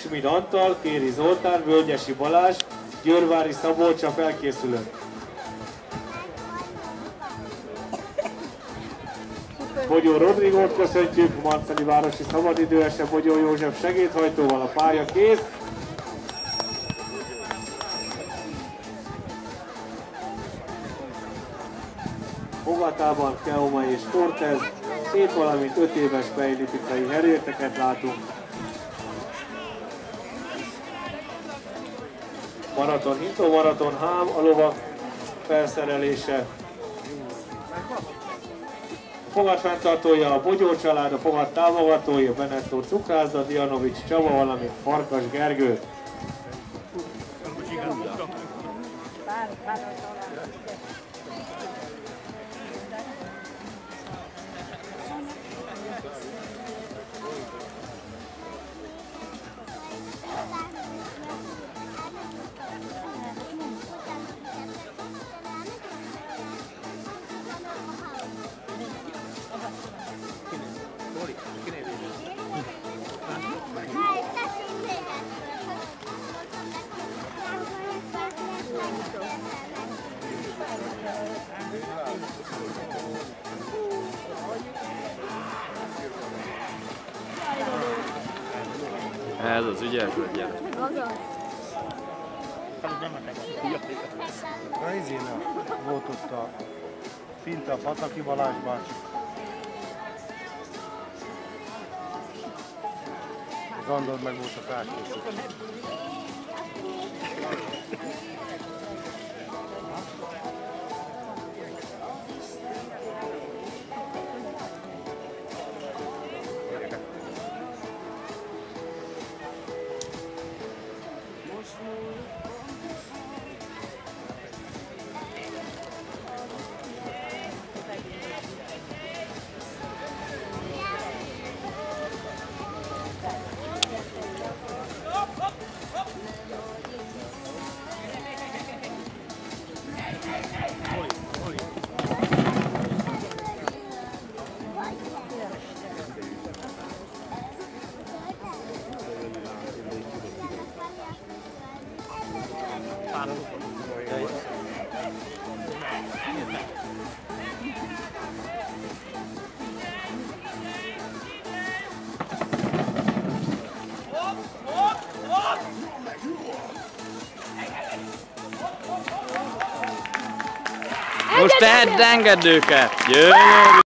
Schmid Antal, Kéri Zoltán, Völgyesi Balázs, Győrvári Szabolcs a felkészülők. Bogyó Rodrigót köszöntjük, Marceli városi szabadidőese Bogyó József segédhajtóval, a pálya kész. Fogatában Keoma és Cortez, 7 valamint 5 éves fejlipicai herérteket látunk. Maraton, Hintó maraton, Hám, a lovak felszerelése. Fogat fenntartója a Bogyó család, a fogat támogatói, a Benettó Cukrászda, Dianovics Csaba, valamint Farkas Gergő. Ez az ügyes vagy gyere. A izéne volt ott a Finta, Pataki Balázs bácsi. Az Andor meg volt a felkészítő. Most engedd őket! Gyönyörű!